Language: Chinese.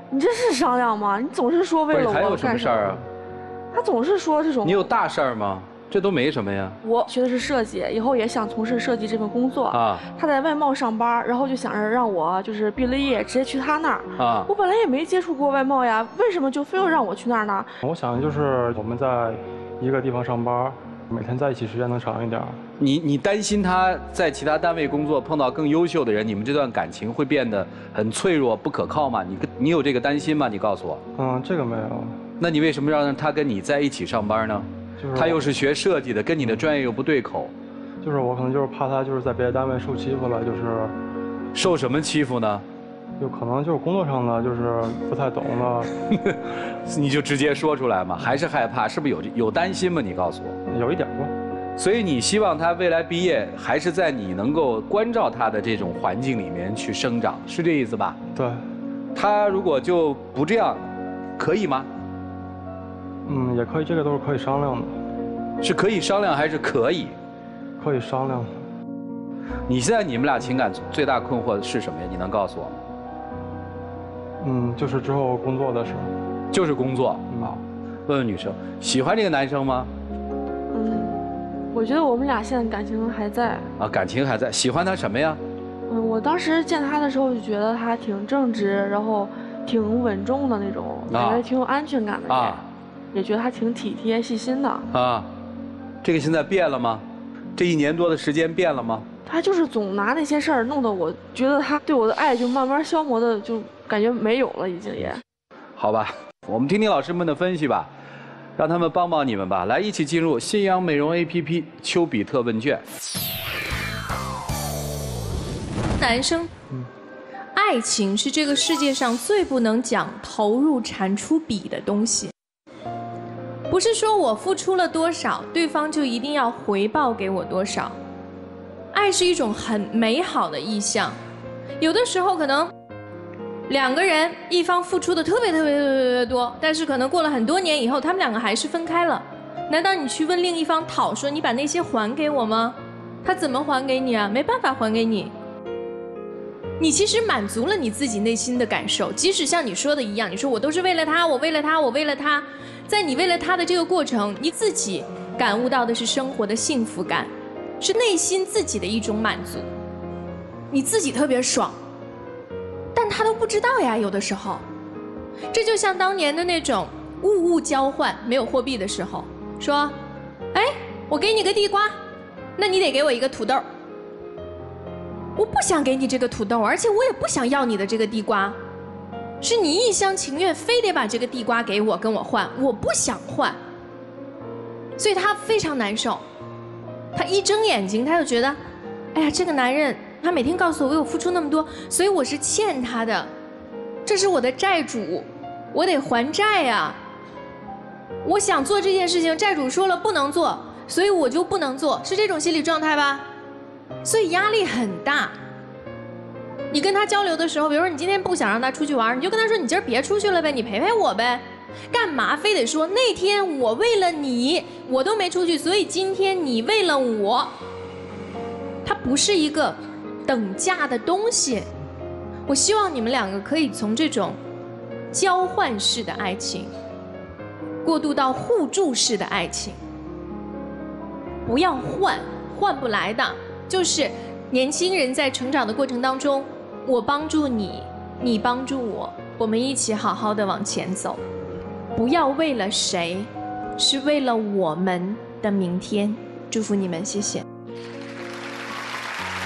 你这是商量吗？你总是说为了我还有什么干事儿啊？ 他总是说这种。 你有大事儿吗？这都没什么呀。 我学的是设计，以后也想从事设计这份工作啊。 他在外贸上班，然后就想着让我就是毕了业直接去他那儿啊。 我本来也没接触过外贸呀，为什么就非要让我去那儿呢？ 我想就是我们在一个地方上班，每天在一起时间能长一点。 你担心他在其他单位工作碰到更优秀的人，你们这段感情会变得很脆弱不可靠吗？你有这个担心吗？你告诉我。 这个没有。 那你为什么让他跟你在一起上班呢？他又是学设计的，跟你的专业又不对口。 就是我可能就是怕他就是在别的单位受欺负了，就是受什么欺负呢？ 有可能就是工作上的就是不太懂了。 你就直接说出来嘛，还是害怕？是不是有担心吗？你告诉我。 有一点吧。 所以你希望他未来毕业还是在你能够关照他的这种环境里面去生长，是这意思吧？ 对。 他如果就不这样，可以吗？ 也可以，这个都是可以商量的。 是可以商量还是可以？ 可以商量。 你现在你们俩情感最大困惑是什么呀？你能告诉我吗？就是之后工作的时候。 就是工作啊。问问女生，喜欢这个男生吗？ 我觉得我们俩现在感情还在。 啊，感情还在，喜欢他什么呀？ 我当时见他的时候就觉得他挺正直，然后挺稳重的那种，感觉挺有安全感的人。也觉得他挺体贴细心的。 这个现在变了吗？这1年多的时间变了吗？ 他就是总拿那些事儿弄得我觉得他对我的爱就慢慢消磨的，就感觉没有了，已经也。 好吧，我们听听老师们的分析吧，让他们帮帮你们吧。来，一起进入信阳美容 APP 丘比特问卷。 男生，爱情是这个世界上最不能讲投入产出比的东西。不是说我付出了多少，对方就一定要回报给我多少。爱是一种很美好的意象，有的时候可能2个人一方付出的特别多，但是可能过了很多年以后，他们2个还是分开了。难道你去问另一方讨说你把那些还给我吗？他怎么还给你啊？没办法还给你。你其实满足了你自己内心的感受，即使像你说的一样，你说我都是为了他，我为了他，我为了他。在你为了他的这个过程，你自己感悟到的是生活的幸福感，是内心自己的一种满足，你自己特别爽，但他都不知道呀。有的时候，这就像当年的那种物交换，没有货币的时候，说，哎，我给你个地瓜，那你得给我一个土豆。我不想给你这个土豆，而且我也不想要你的这个地瓜。是你一厢情愿，非得把这个地瓜给我，跟我换，我不想换，所以他非常难受。他一睁眼睛，他就觉得，哎呀，这个男人，他每天告诉我有付出那么多，所以我是欠他的，这是我的债主，我得还债呀。我想做这件事情，债主说了不能做，所以我就不能做，是这种心理状态吧？所以压力很大。你跟他交流的时候，比如说你今天不想让他出去玩，你就跟他说你今儿别出去了呗，你陪陪我呗。干嘛非得说那天我为了你我都没出去，所以今天你为了我。它不是一个等价的东西。我希望你们2个可以从这种交换式的爱情过渡到互助式的爱情。不要换不来的，就是年轻人在成长的过程当中，我帮助你，你帮助我，我们一起好好的往前走。不要为了谁，是为了我们的明天。祝福你们，谢谢。